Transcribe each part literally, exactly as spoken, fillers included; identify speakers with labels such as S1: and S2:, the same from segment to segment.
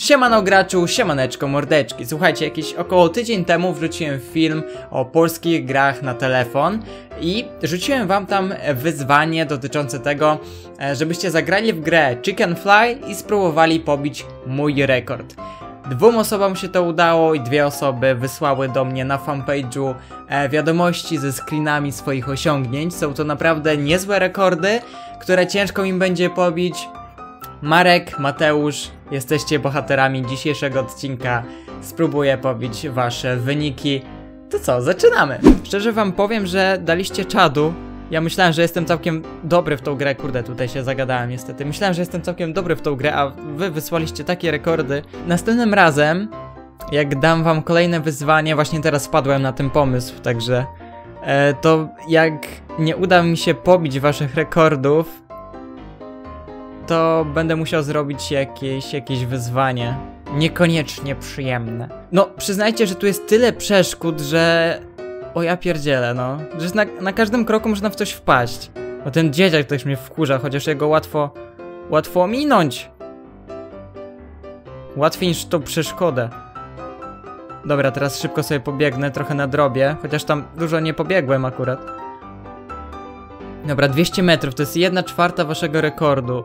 S1: Siemano graczu, siemaneczko mordeczki. Słuchajcie, jakiś około tydzień temu wrzuciłem film o polskich grach na telefon i rzuciłem wam tam wyzwanie dotyczące tego, żebyście zagrali w grę Chicken Fly i spróbowali pobić mój rekord. Dwóm osobom się to udało i dwie osoby wysłały do mnie na fanpage'u e, wiadomości ze screenami swoich osiągnięć. Są to naprawdę niezłe rekordy, które ciężko im będzie pobić. Marek, Mateusz, jesteście bohaterami dzisiejszego odcinka. Spróbuję pobić wasze wyniki. To co, zaczynamy! Szczerze wam powiem, że daliście czadu. Ja myślałem, że jestem całkiem dobry w tą grę. Kurde, tutaj się zagadałem niestety. Myślałem, że jestem całkiem dobry w tą grę, a wy wysłaliście takie rekordy. Następnym razem, jak dam wam kolejne wyzwanie, właśnie teraz wpadłem na ten pomysł, także e, to jak nie uda mi się pobić waszych rekordów, to będę musiał zrobić jakieś, jakieś wyzwanie. Niekoniecznie przyjemne. No, przyznajcie, że tu jest tyle przeszkód, że... O ja pierdzielę, no. Że na, na każdym kroku można w coś wpaść. Bo ten dzieciak też mnie wkurza, chociaż jego łatwo... Łatwo ominąć. Łatwiej niż tą przeszkodę. Dobra, teraz szybko sobie pobiegnę, trochę na drobie. Chociaż tam dużo nie pobiegłem akurat. Dobra, dwieście metrów, to jest jedna czwarta waszego rekordu.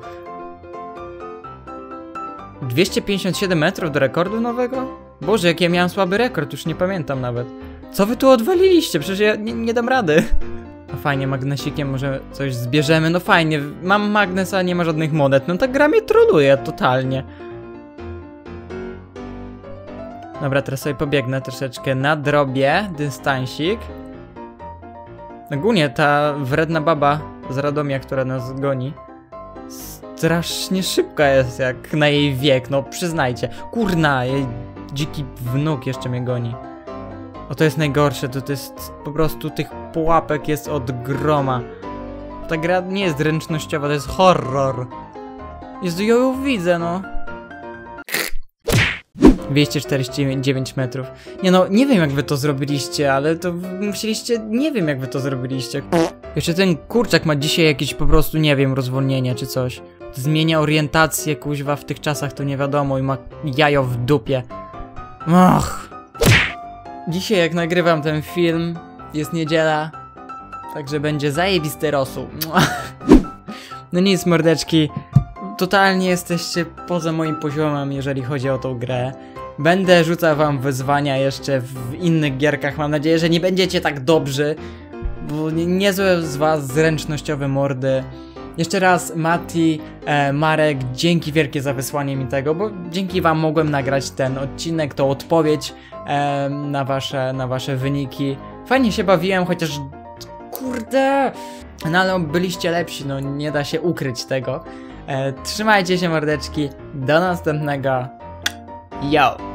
S1: dwieście pięćdziesiąt siedem metrów do rekordu nowego? Boże, jaki ja miałem słaby rekord, już nie pamiętam nawet. Co wy tu odwaliliście? Przecież ja nie, nie dam rady. No fajnie, magnesikiem może coś zbierzemy. No fajnie, mam magnes, a nie ma żadnych monet. No ta gra mnie troluje totalnie. Dobra, teraz sobie pobiegnę troszeczkę na drobie, dystansik. Ogólnie ta wredna baba z Radomia, która nas goni, strasznie szybka jest jak na jej wiek, no przyznajcie. Kurna, jej dziki wnuk jeszcze mnie goni. O, to jest najgorsze, to, to jest po prostu tych pułapek jest od groma. Ta gra nie jest zręcznościowa, to jest horror. Jezu, ja ją widzę, no. dwieście czterdzieści dziewięć metrów. Nie no, nie wiem jak wy to zrobiliście, ale to musieliście, nie wiem jak wy to zrobiliście. Jeszcze ten kurczak ma dzisiaj jakieś po prostu, nie wiem, rozwolnienie czy coś. Zmienia orientację, kuźwa, w tych czasach to nie wiadomo i ma jajo w dupie. Och. Dzisiaj jak nagrywam ten film, jest niedziela, także będzie zajebisty rosół. No nic, mordeczki, totalnie jesteście poza moim poziomem, jeżeli chodzi o tą grę. Będę rzucał wam wyzwania jeszcze w innych gierkach, mam nadzieję, że nie będziecie tak dobrzy, bo niezłe z was zręcznościowe mordy. Jeszcze raz Mati, e, Marek, dzięki wielkie za wysłanie mi tego, bo dzięki wam mogłem nagrać ten odcinek, tą odpowiedź e, na, wasze, na wasze wyniki. Fajnie się bawiłem, chociaż kurde, no ale byliście lepsi, no nie da się ukryć tego. E, trzymajcie się mordeczki, do następnego, yo!